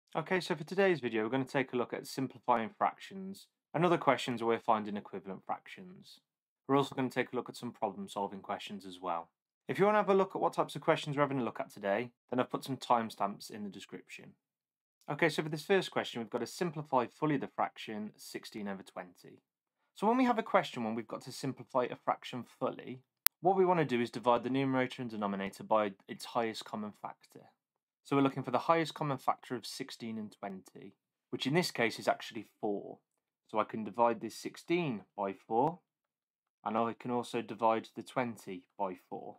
Okay, so for today's video, we're going to take a look at simplifying fractions and other questions where we're finding equivalent fractions. We're also going to take a look at some problem-solving questions as well. If you want to have a look at what types of questions we're having a look at today, then I've put some timestamps in the description. Okay, so for this first question, we've got to simplify fully the fraction 16 over 20. So when we have a question when we've got to simplify a fraction fully, what we want to do is divide the numerator and denominator by its highest common factor. So we're looking for the highest common factor of 16 and 20, which in this case is actually 4. So I can divide this 16 by 4, and I can also divide the 20 by 4.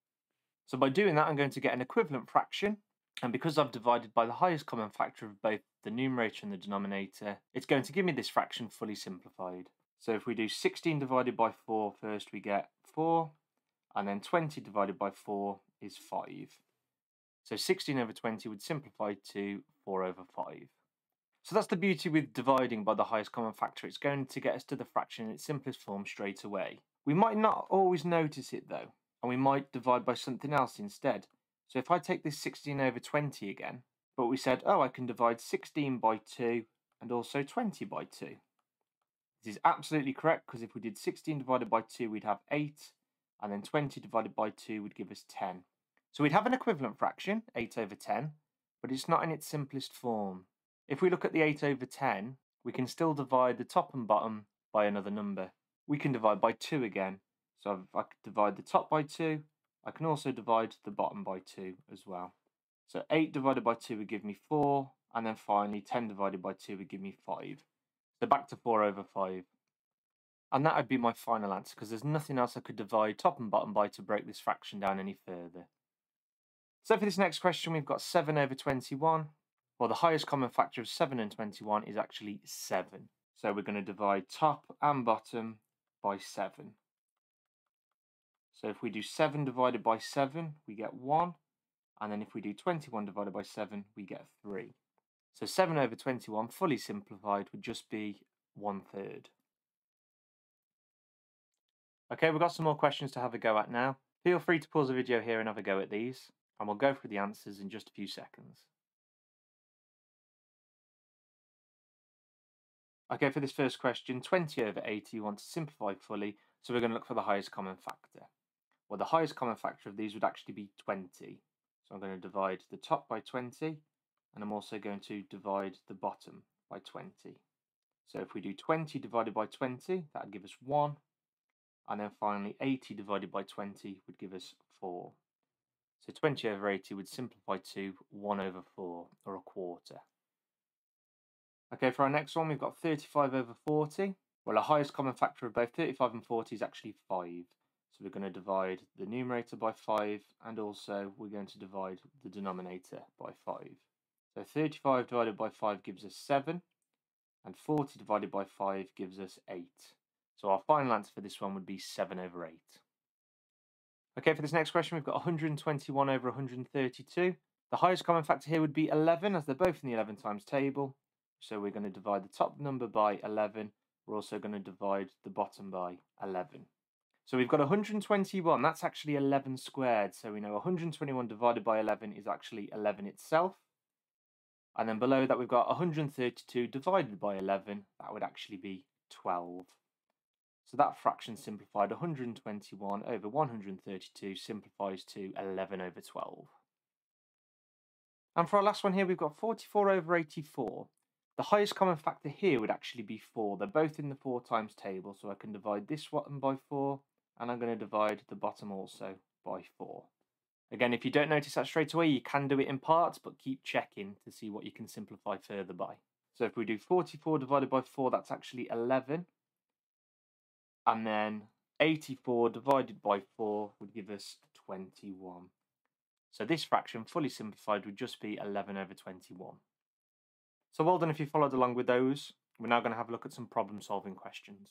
So by doing that, I'm going to get an equivalent fraction, and because I've divided by the highest common factor of both the numerator and the denominator, it's going to give me this fraction fully simplified. So if we do 16 divided by 4 first, we get 4, and then 20 divided by 4 is 5. So 16 over 20 would simplify to 4 over 5. So that's the beauty with dividing by the highest common factor. It's going to get us to the fraction in its simplest form straight away. We might not always notice it though, and we might divide by something else instead. So if I take this 16 over 20 again, but we said, oh, I can divide 16 by 2 and also 20 by 2. This is absolutely correct, because if we did 16 divided by 2, we'd have 8, and then 20 divided by 2 would give us 10. So we'd have an equivalent fraction, 8 over 10, but it's not in its simplest form. If we look at the 8 over 10, we can still divide the top and bottom by another number. We can divide by 2 again. So if I could divide the top by 2, I can also divide the bottom by 2 as well. So 8 divided by 2 would give me 4, and then finally 10 divided by 2 would give me 5. So back to 4 over 5. And that would be my final answer, because there's nothing else I could divide top and bottom by to break this fraction down any further. So for this next question, we've got 7 over 21. Well, the highest common factor of 7 and 21 is actually 7. So we're going to divide top and bottom by 7. So if we do 7 divided by 7, we get 1. And then if we do 21 divided by 7, we get 3. So 7 over 21, fully simplified, would just be 1/3. Okay, we've got some more questions to have a go at now. Feel free to pause the video here and have a go at these, and we'll go through the answers in just a few seconds. Okay, for this first question, 20 over 80, you want to simplify fully, so we're going to look for the highest common factor. Well, the highest common factor of these would actually be 20. So I'm going to divide the top by 20, and I'm also going to divide the bottom by 20. So if we do 20 divided by 20, that would give us 1. And then finally 80 divided by 20 would give us 4. So 20 over 80 would simplify to 1 over 4, or a quarter. Okay, for our next one, we've got 35 over 40. Well, the highest common factor of both 35 and 40 is actually 5. So we're going to divide the numerator by 5, and also we're going to divide the denominator by 5. So 35 divided by 5 gives us 7, and 40 divided by 5 gives us 8. So our final answer for this one would be 7 over 8. Okay, for this next question, we've got 121 over 132. The highest common factor here would be 11, as they're both in the 11 times table. So we're going to divide the top number by 11. We're also going to divide the bottom by 11. So we've got 121. That's actually 11 squared. So we know 121 divided by 11 is actually 11 itself. And then below that, we've got 132 divided by 11. That would actually be 12. So that fraction simplified, 121 over 132 simplifies to 11 over 12. And for our last one here, we've got 44 over 84. The highest common factor here would actually be 4. They're both in the 4 times table, so I can divide this one by 4, and I'm going to divide the bottom also by 4. Again, if you don't notice that straight away, you can do it in parts, but keep checking to see what you can simplify further by. So if we do 44 divided by 4, that's actually 11. And then 84 divided by 4 would give us 21. So this fraction, fully simplified, would just be 11 over 21. So well done if you followed along with those. We're now going to have a look at some problem-solving questions.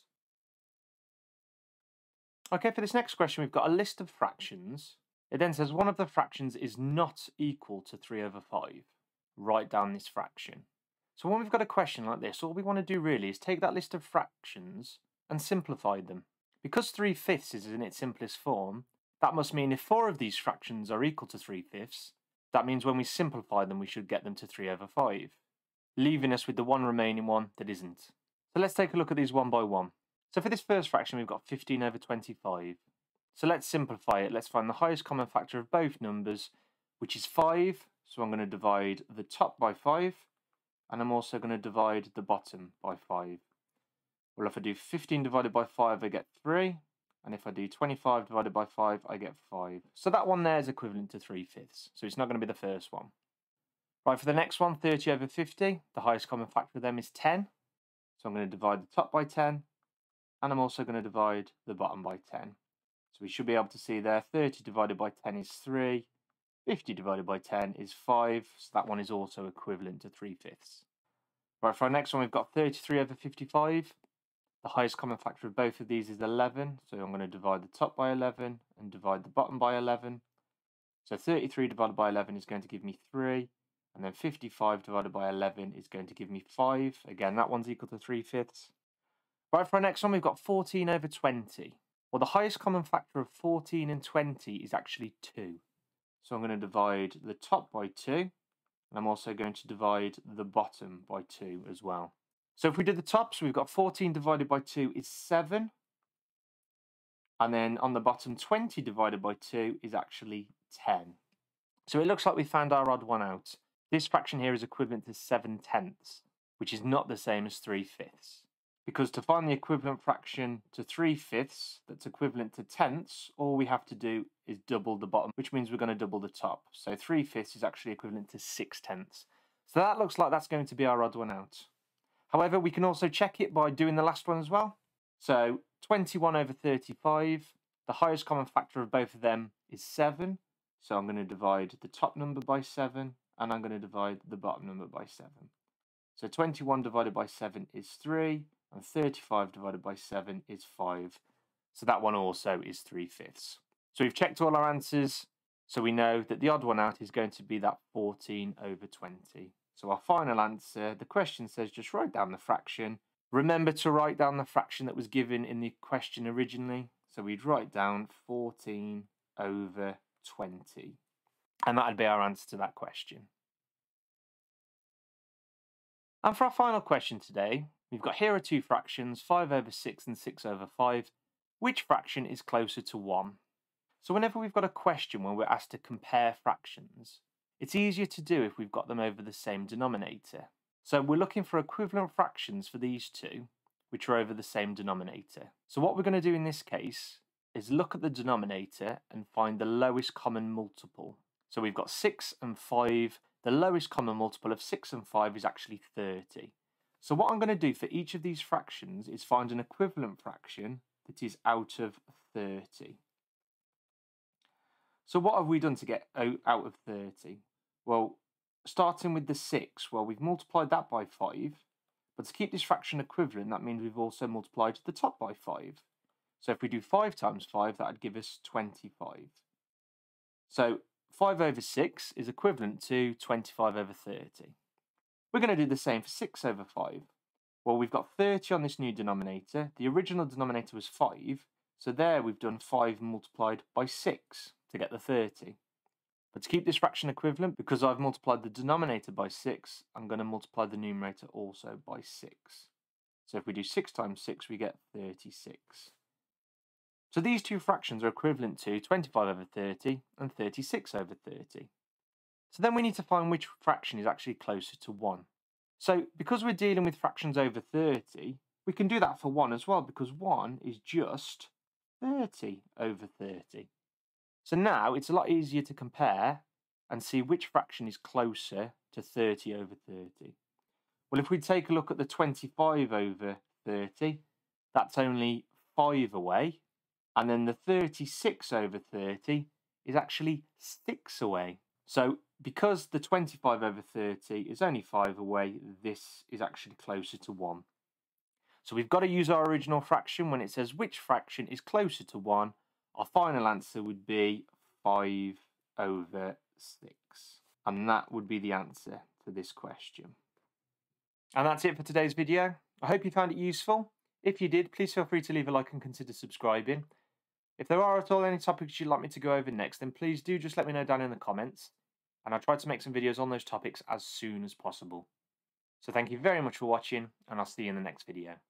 Okay, for this next question, we've got a list of fractions. It then says one of the fractions is not equal to 3 over 5. Write down this fraction. So when we've got a question like this, all we want to do really is take that list of fractions and simplify them. Because 3/5 is in its simplest form, that must mean if 4 of these fractions are equal to 3/5, that means when we simplify them we should get them to 3 over 5. leaving us with the one remaining one that isn't. So let's take a look at these one by one. So for this first fraction, we've got 15 over 25. So let's simplify it. Let's find the highest common factor of both numbers, which is 5. So I'm going to divide the top by 5, and I'm also going to divide the bottom by 5. Well, if I do 15 divided by 5, I get 3. And if I do 25 divided by 5, I get 5. So that one there is equivalent to 3/5. So it's not going to be the first one. Right, for the next one, 30 over 50, the highest common factor of them is 10. So I'm going to divide the top by 10, and I'm also going to divide the bottom by 10. So we should be able to see there, 30 divided by 10 is 3, 50 divided by 10 is 5, so that one is also equivalent to 3/5. Right, for our next one, we've got 33 over 55. The highest common factor of both of these is 11, so I'm going to divide the top by 11 and divide the bottom by 11. So 33 divided by 11 is going to give me 3, and then 55 divided by 11 is going to give me 5. Again, that one's equal to 3/5. Right, for our next one, we've got 14 over 20. Well, the highest common factor of 14 and 20 is actually 2. So I'm going to divide the top by 2, and I'm also going to divide the bottom by 2 as well. So if we do the tops, we've got 14 divided by 2 is 7. And then on the bottom, 20 divided by 2 is actually 10. So it looks like we found our odd one out. This fraction here is equivalent to 7/10, which is not the same as 3/5. Because to find the equivalent fraction to 3/5 that's equivalent to tenths, all we have to do is double the bottom, which means we're going to double the top. So 3/5 is actually equivalent to 6/10. So that looks like that's going to be our odd one out. However, we can also check it by doing the last one as well. So 21 over 35, the highest common factor of both of them is 7. So I'm going to divide the top number by 7, and I'm going to divide the bottom number by 7. So 21 divided by 7 is 3, and 35 divided by 7 is 5. So that one also is 3/5. So we've checked all our answers, so we know that the odd one out is going to be that 14 over 20. So our final answer, the question says just write down the fraction. Remember to write down the fraction that was given in the question originally. So we'd write down 14 over 20. And that'd be our answer to that question. And for our final question today, we've got here are two fractions, 5 over 6 and 6 over 5. Which fraction is closer to 1? So whenever we've got a question where we're asked to compare fractions, it's easier to do if we've got them over the same denominator. So we're looking for equivalent fractions for these two, which are over the same denominator. So what we're going to do in this case is look at the denominator and find the lowest common multiple. So we've got 6 and 5. The lowest common multiple of 6 and 5 is actually 30. So what I'm going to do for each of these fractions is find an equivalent fraction that is out of 30. So what have we done to get out of 30? Well, starting with the 6, well, we've multiplied that by 5. But to keep this fraction equivalent, that means we've also multiplied the top by 5. So if we do 5 times 5, that would give us 25. So 5 over 6 is equivalent to 25 over 30. We're going to do the same for 6 over 5. Well, we've got 30 on this new denominator. The original denominator was 5. So there we've done 5 multiplied by 6 to get the 30. But to keep this fraction equivalent, because I've multiplied the denominator by 6, I'm going to multiply the numerator also by 6. So if we do 6 times 6, we get 36. So these two fractions are equivalent to 25 over 30 and 36 over 30. So then we need to find which fraction is actually closer to 1. So because we're dealing with fractions over 30, we can do that for 1 as well, because 1 is just 30 over 30. So now it's a lot easier to compare and see which fraction is closer to 30 over 30. Well, if we take a look at the 25 over 30, that's only 5 away. And then the 36 over 30 is actually 6 away. So because the 25 over 30 is only 5 away, this is actually closer to 1. So we've got to use our original fraction when it says which fraction is closer to 1. Our final answer would be 5 over 6. And that would be the answer to this question. And that's it for today's video. I hope you found it useful. If you did, please feel free to leave a like and consider subscribing. If there are at all any topics you'd like me to go over next, then please do just let me know down in the comments. And I'll try to make some videos on those topics as soon as possible. So thank you very much for watching, and I'll see you in the next video.